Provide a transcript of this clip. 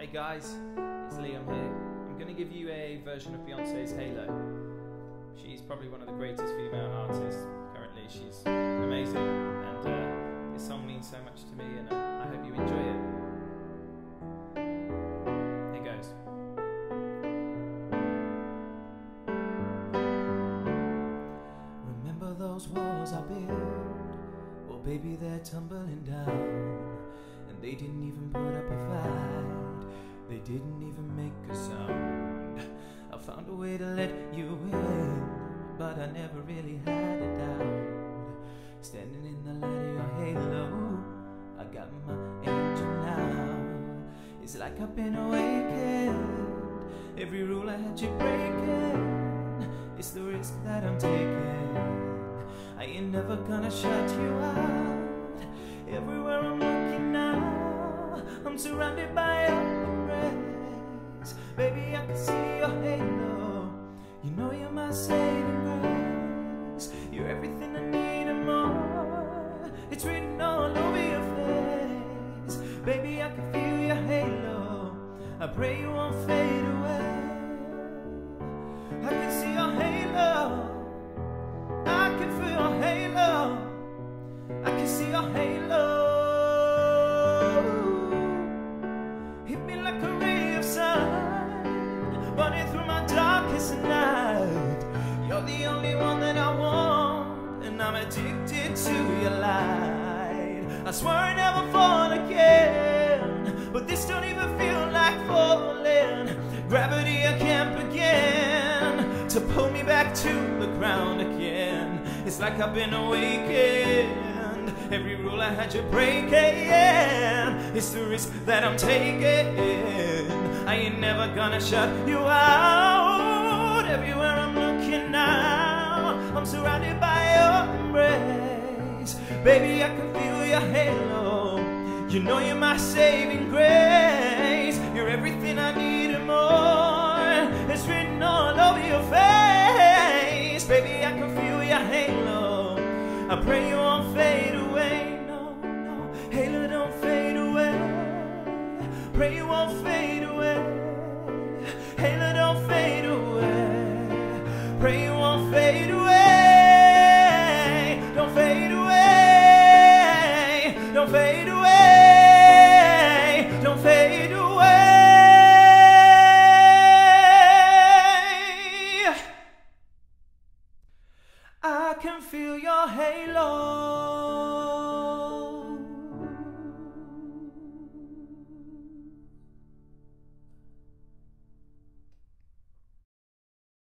Hey guys, it's Liam here. I'm going to give you a version of Beyonce's Halo. She's probably one of the greatest female artists currently. She's amazing, and this song means so much to me, and I hope you enjoy it. Here goes. Remember those walls I built? Well, baby, they're tumbling down. And they didn't even put up a fight. They didn't even make a sound. I found a way to let you in, but I never really had a doubt. Standing in the light of your halo, I got my angel now. It's like I've been awakened. Every rule I had you breaking, it's the risk that I'm taking. I ain't never gonna shut you out. Everywhere I'm looking now, I'm surrounded by your embrace. Baby, I can see your halo. You know you're my saving grace. You're everything I need and more. It's written all over your face. Baby, I can feel your halo. I pray you won't fade away. I can see your halo. I can feel your halo. I can see your halo. Hit me like a ray of sun, running through my darkest night. You're the only one that I want, and I'm addicted to your light. I swear I never fall again, but this don't even feel like falling. Gravity, I can't begin to pull me back to the ground again. It's like I've been awakened. Every rule I had you breaking, it's the risk that I'm taking. I ain't never gonna shut you out. Everywhere I'm looking now, I'm surrounded by your embrace. Baby, I can feel your halo. You know you're my saving grace. You're everything I need and more. It's written all over your face. Baby, I can feel your halo. I pray you won't fade away. No, no, halo don't fade away. Pray you won't fade